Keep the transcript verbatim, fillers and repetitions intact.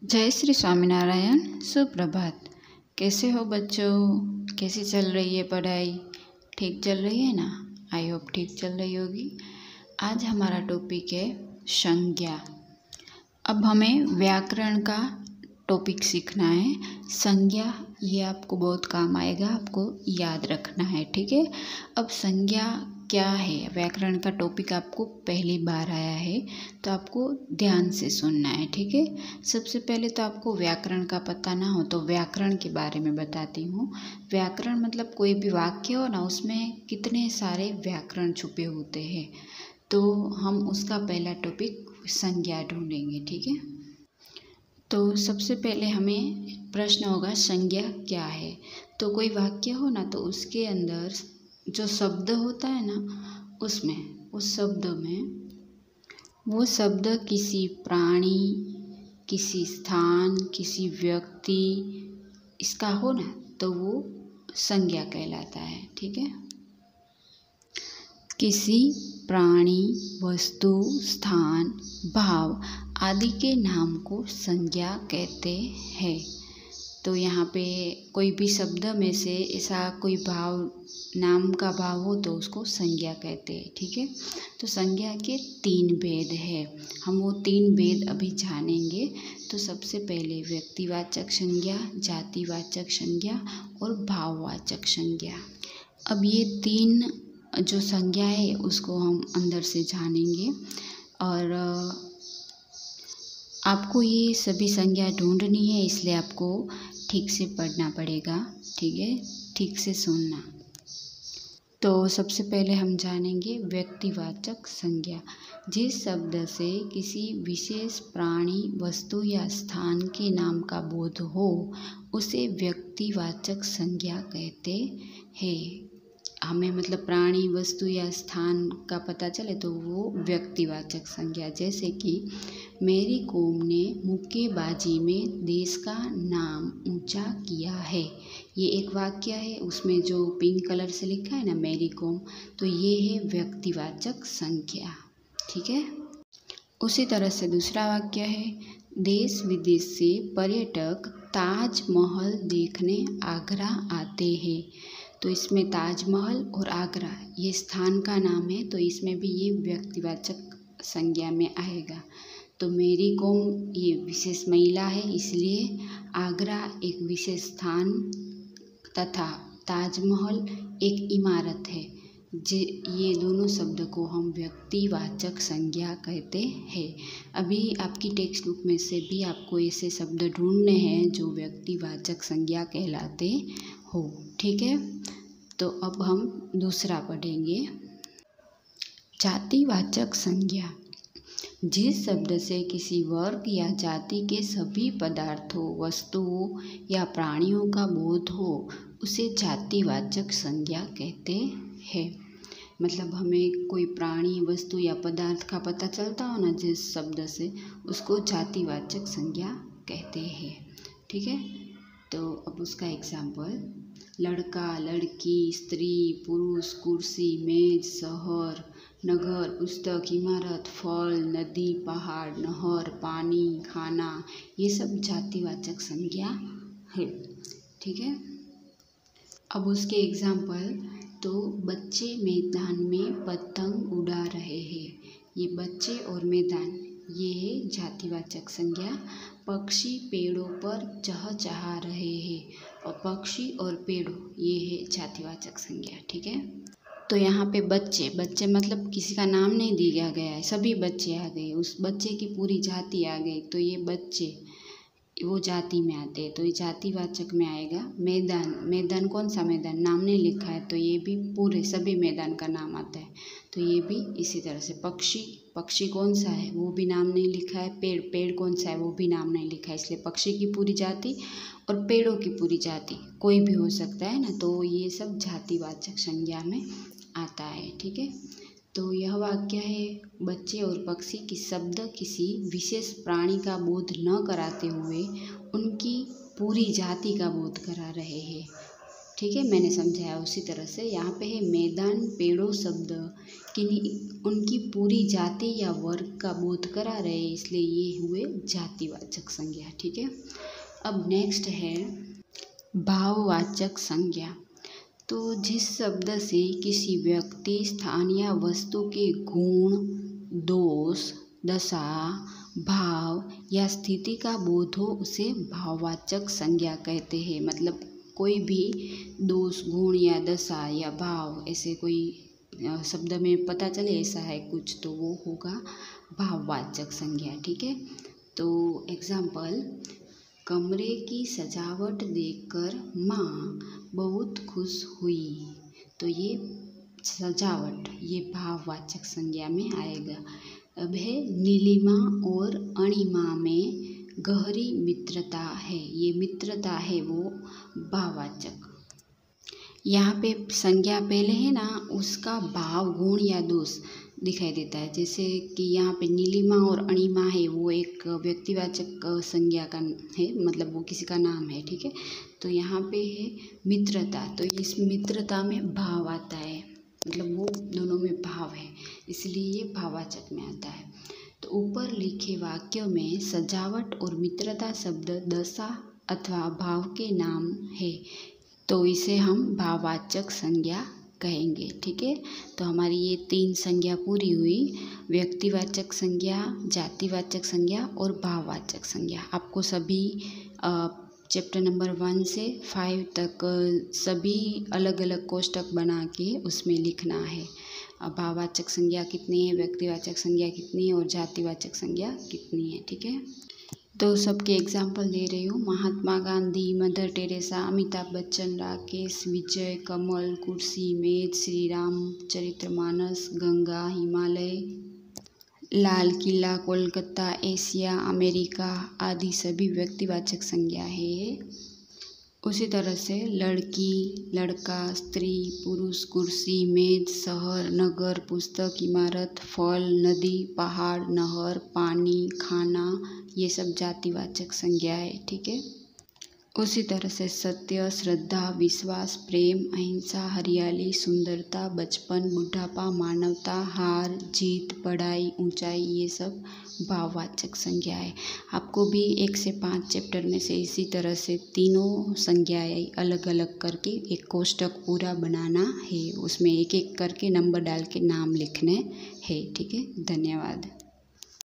जय श्री स्वामीनारायण। सुप्रभात। कैसे हो बच्चों? कैसी चल रही है पढ़ाई? ठीक चल रही है ना? आई होप ठीक चल रही होगी। आज हमारा टॉपिक है संज्ञा। अब हमें व्याकरण का टॉपिक सीखना है। संज्ञा ये आपको बहुत काम आएगा, आपको याद रखना है, ठीक है। अब संज्ञा क्या है? व्याकरण का टॉपिक आपको पहली बार आया है तो आपको ध्यान से सुनना है, ठीक है। सबसे पहले तो आपको व्याकरण का पता ना हो तो व्याकरण के बारे में बताती हूँ। व्याकरण मतलब कोई भी वाक्य हो ना, उसमें कितने सारे व्याकरण छुपे होते हैं, तो हम उसका पहला टॉपिक संज्ञा ढूंढेंगे, ठीक है। तो सबसे पहले हमें प्रश्न होगा संज्ञा क्या है। तो कोई वाक्य हो ना, तो उसके अंदर जो शब्द होता है ना, उसमें उस शब्द में वो शब्द किसी प्राणी, किसी स्थान, किसी व्यक्ति इसका हो ना, तो वो संज्ञा कहलाता है, ठीक है। किसी प्राणी, वस्तु, स्थान, भाव आदि के नाम को संज्ञा कहते हैं। तो यहाँ पे कोई भी शब्द में से ऐसा कोई भाव, नाम का भाव हो तो उसको संज्ञा कहते हैं, ठीक है। तो संज्ञा के तीन भेद है, हम वो तीन भेद अभी जानेंगे। तो सबसे पहले व्यक्तिवाचक संज्ञा, जातिवाचक संज्ञा और भाववाचक संज्ञा। अब ये तीन जो संज्ञा है उसको हम अंदर से जानेंगे और आपको ये सभी संज्ञा ढूंढनी है, इसलिए आपको ठीक से पढ़ना पड़ेगा, ठीक है, ठीक से सुनना। तो सबसे पहले हम जानेंगे व्यक्तिवाचक संज्ञा। जिस शब्द से किसी विशेष प्राणी, वस्तु या स्थान के नाम का बोध हो उसे व्यक्तिवाचक संज्ञा कहते हैं। हमें मतलब प्राणी, वस्तु या स्थान का पता चले तो वो व्यक्तिवाचक संज्ञा। जैसे कि मेरी कौम ने मुक्केबाजी में देश का नाम ऊंचा किया है, ये एक वाक्य है। उसमें जो पिंक कलर से लिखा है ना मेरी कौम, तो ये है व्यक्तिवाचक संज्ञा, ठीक है। उसी तरह से दूसरा वाक्य है, देश विदेश से पर्यटक ताजमहल देखने आगरा आते हैं। तो इसमें ताजमहल और आगरा ये स्थान का नाम है, तो इसमें भी ये व्यक्तिवाचक संज्ञा में आएगा। तो मेरी कौम ये विशेष महिला है, इसलिए आगरा एक विशेष स्थान तथा ताजमहल एक इमारत है। जे ये दोनों शब्द को हम व्यक्तिवाचक संज्ञा कहते हैं। अभी आपकी टेक्स्ट बुक में से भी आपको ऐसे शब्द ढूंढने हैं जो व्यक्तिवाचक संज्ञा कहलाते हो, ठीक है। तो अब हम दूसरा पढ़ेंगे, जातिवाचक संज्ञा। जिस शब्द से किसी वर्ग या जाति के सभी पदार्थों, वस्तुओं या प्राणियों का बोध हो उसे जातिवाचक संज्ञा कहते हैं। मतलब हमें कोई प्राणी, वस्तु या पदार्थ का पता चलता हो ना जिस शब्द से, उसको जातिवाचक संज्ञा कहते हैं, ठीक है। तो अब उसका एग्जाम्पल, लड़का, लड़की, स्त्री, पुरुष, कुर्सी, मेज, शहर, नगर, पुस्तक, इमारत, फल, नदी, पहाड़, नहर, पानी, खाना, ये सब जातिवाचक संज्ञा है, ठीक है। अब उसके एग्जाम्पल, तो बच्चे मैदान में पतंग उड़ा रहे हैं, ये बच्चे और मैदान ये है जातिवाचक संज्ञा। पक्षी पेड़ों पर चहचहा रहे हैं, और पक्षी और पेड़ों ये है जातिवाचक संज्ञा, ठीक है। तो यहाँ पे बच्चे, बच्चे मतलब किसी का नाम नहीं दिया गया है, सभी बच्चे आ गए, उस बच्चे की पूरी जाति आ गई, तो ये बच्चे वो जाति में आते हैं, तो ये जातिवाचक में आएगा। मैदान, मैदान कौन सा मैदान, नाम नहीं लिखा है, तो ये भी पूरे सभी मैदान का नाम आता है, तो ये भी इसी तरह से। पक्षी, पक्षी कौन सा है वो भी नाम नहीं लिखा है। पेड़, पेड़ कौन सा है वो भी नाम नहीं लिखा है, इसलिए पक्षी की पूरी जाति और पेड़ों की पूरी जाति कोई भी हो सकता है ना, तो ये सब जातिवाचक संज्ञा में आता है, ठीक है। तो यह वाक्य है, बच्चे और पक्षी की शब्द किसी विशेष प्राणी का बोध न कराते हुए उनकी पूरी जाति का बोध करा रहे हैं, ठीक है, मैंने समझाया उसी तरह से। यहाँ पे है मैदान पेड़ों शब्द किन्हीं उनकी पूरी जाति या वर्ग का बोध करा रहे, इसलिए ये हुए जातिवाचक संज्ञा। ठीक है, अब नेक्स्ट है भाववाचक संज्ञा। तो जिस शब्द से किसी व्यक्ति, स्थान या वस्तु के गुण, दोष, दशा, भाव या स्थिति का बोध हो उसे भाववाचक संज्ञा कहते हैं। मतलब कोई भी दोष, गुण या दशा या भाव ऐसे कोई शब्द में पता चले ऐसा है कुछ, तो वो होगा भाववाचक संज्ञा। ठीक है, तो एग्जाम्पल, कमरे की सजावट देखकर माँ बहुत खुश हुई। तो ये सजावट ये भाववाचक संज्ञा में आएगा। अब है नीलिमा और अणिमा में गहरी मित्रता है। ये मित्रता है वो भाववाचक। यहाँ पे संज्ञा पहले है ना, उसका भाव, गुण या दोष दिखाई देता है। जैसे कि यहाँ पे नीलिमा और अणिमा है, वो एक व्यक्तिवाचक संज्ञा का है, मतलब वो किसी का नाम है। ठीक है, तो यहाँ पे है मित्रता, तो इस मित्रता में भाव आता है, मतलब वो दोनों में भाव है, इसलिए ये भाववाचक में आता है। तो ऊपर लिखे वाक्यों में सजावट और मित्रता शब्द दशा अथवा भाव के नाम है, तो इसे हम भाववाचक संज्ञा कहेंगे। ठीक है, तो हमारी ये तीन संज्ञा पूरी हुई, व्यक्तिवाचक संज्ञा, जातिवाचक संज्ञा और भाववाचक संज्ञा। आपको सभी चैप्टर नंबर वन से फाइव तक सभी अलग अलग कोष्टक बना के उसमें लिखना है। भाववाचक संज्ञा कितनी है, व्यक्तिवाचक संज्ञा कितनी है और जातिवाचक संज्ञा कितनी है। ठीक है, तो सबके एग्जाम्पल दे रही हूँ। महात्मा गांधी, मदर टेरेसा, अमिताभ बच्चन, राकेश, विजय, कमल, कुर्सी, मेज, Shri Ramcharitmanas, Ganga, Himalaya, Lal Qila, Kolkata, Asia, America आदि सभी व्यक्तिवाचक संज्ञा है। उसी तरह से लड़की, लड़का, स्त्री, पुरुष, कुर्सी, मेज, शहर, नगर, पुस्तक, इमारत, फल, नदी, पहाड़, नहर, पानी, खाना, ये सब जातिवाचक संज्ञा है। ठीक है, उसी तरह से सत्य, श्रद्धा, विश्वास, प्रेम, अहिंसा, हरियाली, सुंदरता, बचपन, बुढ़ापा, मानवता, हार, जीत, पढ़ाई, ऊंचाई, ये सब भाववाचक संज्ञा है। आपको भी एक से पाँच चैप्टर में से इसी तरह से तीनों संज्ञाएं अलग अलग करके एक कोष्टक पूरा बनाना है, उसमें एक एक करके नंबर डाल के नाम लिखने हैं। ठीक है, धन्यवाद।